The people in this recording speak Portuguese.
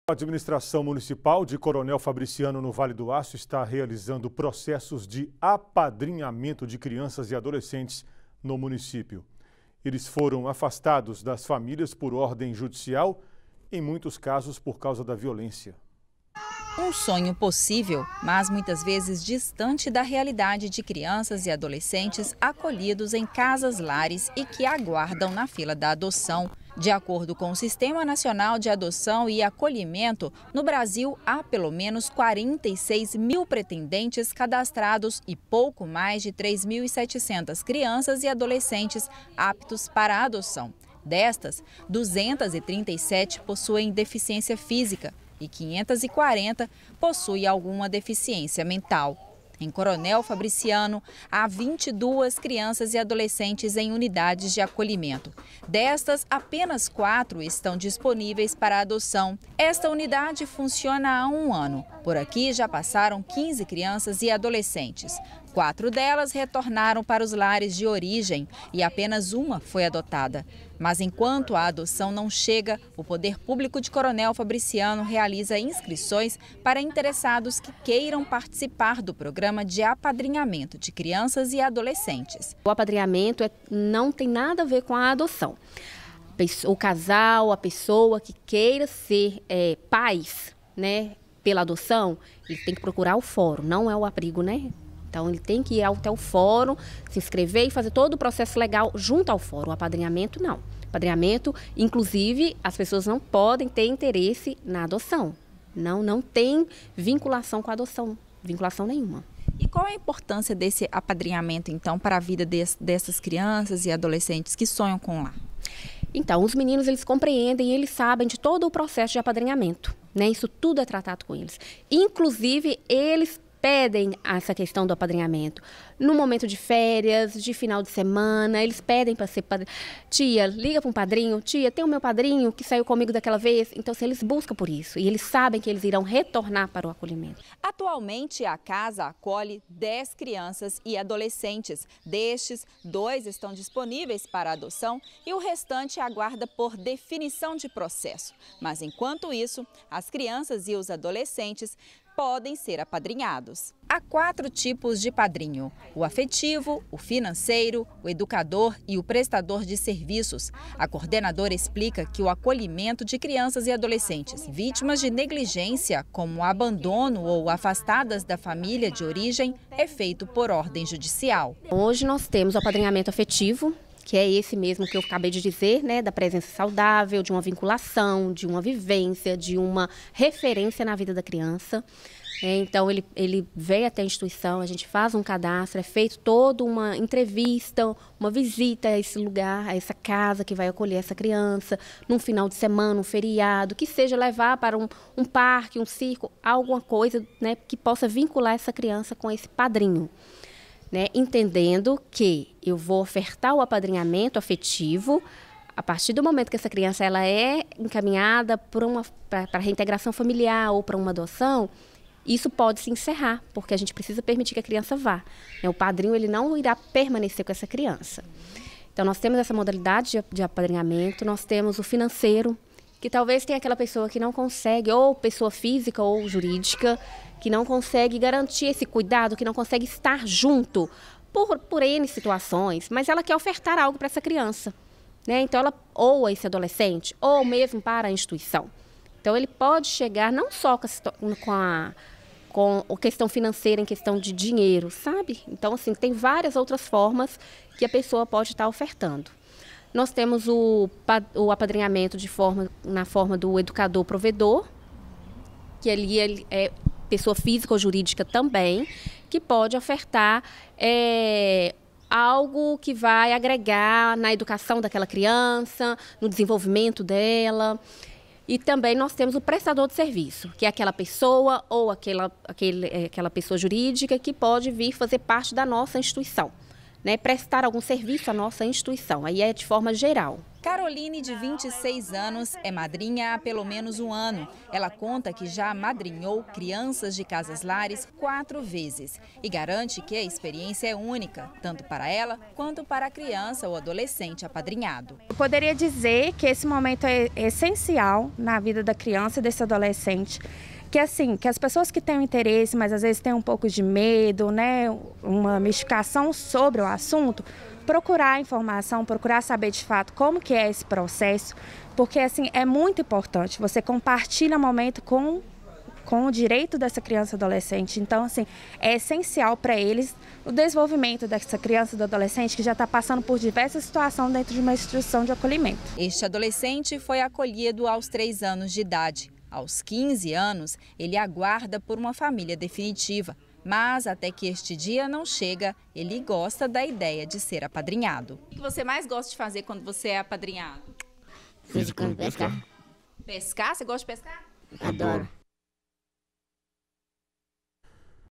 A administração municipal de Coronel Fabriciano, no Vale do Aço, está realizando processos de apadrinhamento de crianças e adolescentes no município. Eles foram afastados das famílias por ordem judicial, em muitos casos por causa da violência. Um sonho possível, mas muitas vezes distante da realidade de crianças e adolescentes acolhidos em casas-lares e que aguardam na fila da adoção. De acordo com o Sistema Nacional de Adoção e Acolhimento, no Brasil há pelo menos 46 mil pretendentes cadastrados e pouco mais de 3.700 crianças e adolescentes aptos para a adoção. Destas, 237 possuem deficiência física e 540 possuem alguma deficiência mental. Em Coronel Fabriciano, há 22 crianças e adolescentes em unidades de acolhimento. Destas, apenas 4 estão disponíveis para adoção. Esta unidade funciona há 1 ano. Por aqui já passaram 15 crianças e adolescentes. 4 delas retornaram para os lares de origem e apenas uma foi adotada. Mas enquanto a adoção não chega, o Poder Público de Coronel Fabriciano realiza inscrições para interessados que queiram participar do programa de apadrinhamento de crianças e adolescentes. O apadrinhamento não tem nada a ver com a adoção. O casal, a pessoa que queira ser pais, né, pela adoção, ele tem que procurar o fórum, não é o abrigo, né? Então, ele tem que ir até o fórum, se inscrever e fazer todo o processo legal junto ao fórum. O apadrinhamento, não. Apadrinhamento, inclusive, as pessoas não podem ter interesse na adoção. Não tem vinculação com a adoção, vinculação nenhuma. E qual é a importância desse apadrinhamento, então, para a vida dessas crianças e adolescentes que sonham com o lar? Então, os meninos, eles compreendem, eles sabem de todo o processo de apadrinhamento, né? Isso tudo é tratado com eles. Inclusive, eles pedem essa questão do apadrinhamento. No momento de férias, de final de semana, eles pedem para ser padrinho. Tia, liga para um padrinho. Tia, tem o meu padrinho que saiu comigo daquela vez. Então, se eles buscam por isso e eles sabem que eles irão retornar para o acolhimento. Atualmente, a casa acolhe 10 crianças e adolescentes. Destes, 2 estão disponíveis para adoção e o restante aguarda por definição de processo. Mas, enquanto isso, as crianças e os adolescentes podem ser apadrinhados. Há 4 tipos de padrinho: o afetivo, o financeiro, o educador e o prestador de serviços. A coordenadora explica que o acolhimento de crianças e adolescentes vítimas de negligência, como abandono ou afastadas da família de origem, é feito por ordem judicial. Hoje nós temos o apadrinhamento afetivo, que é esse mesmo que eu acabei de dizer, né, da presença saudável, de uma vinculação, de uma vivência, de uma referência na vida da criança. Então, ele vem até a instituição, a gente faz um cadastro, é feito toda uma entrevista, uma visita a esse lugar, a essa casa que vai acolher essa criança, num final de semana, um feriado, que seja levar para um parque, um circo, alguma coisa, né, que possa vincular essa criança com esse padrinho. Né, entendendo que eu vou ofertar o apadrinhamento afetivo a partir do momento que essa criança ela é encaminhada para a reintegração familiar ou para uma adoção, isso pode se encerrar, porque a gente precisa permitir que a criança vá. O padrinho ele não irá permanecer com essa criança. Então, nós temos essa modalidade de apadrinhamento, nós temos o financeiro, que talvez tenha aquela pessoa que não consegue, ou pessoa física ou jurídica, que não consegue garantir esse cuidado, que não consegue estar junto por N situações, mas ela quer ofertar algo para essa criança, né? Então, ela ou a esse adolescente, ou mesmo para a instituição. Então, ele pode chegar não só com a questão financeira, em questão de dinheiro, sabe? Então, assim, tem várias outras formas que a pessoa pode estar ofertando. Nós temos o apadrinhamento na forma do educador provedor, que ali ele é pessoa física ou jurídica também, que pode ofertar algo que vai agregar na educação daquela criança, no desenvolvimento dela. E também nós temos o prestador de serviço, que é aquela pessoa ou aquela pessoa jurídica que pode vir fazer parte da nossa instituição, né? Prestar algum serviço à nossa instituição, aí é de forma geral. Caroline, de 26 anos, é madrinha há pelo menos um ano. Ela conta que já madrinhou crianças de casas lares 4 vezes e garante que a experiência é única, tanto para ela quanto para a criança ou adolescente apadrinhado. Eu poderia dizer que esse momento é essencial na vida da criança e desse adolescente. Que assim, que as pessoas que têm interesse, mas às vezes têm um pouco de medo, né, uma mistificação sobre o assunto, procurar informação, procurar saber de fato como que é esse processo, porque assim, é muito importante, você compartilha momento com o direito dessa criança e adolescente. Então, assim, é essencial para eles o desenvolvimento dessa criança e do adolescente que já está passando por diversas situações dentro de uma instituição de acolhimento. Este adolescente foi acolhido aos 3 anos de idade. Aos 15 anos, ele aguarda por uma família definitiva. Mas até que este dia não chega, ele gosta da ideia de ser apadrinhado. O que você mais gosta de fazer quando você é apadrinhado? Pescar. Pescar? Você gosta de pescar? Adoro.